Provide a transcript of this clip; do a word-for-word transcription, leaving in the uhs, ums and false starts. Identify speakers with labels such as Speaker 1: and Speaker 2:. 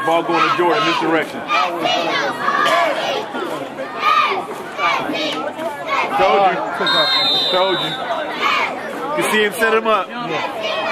Speaker 1: Ball going to Jordan, misdirection. Told you. Told you. You see him set him up.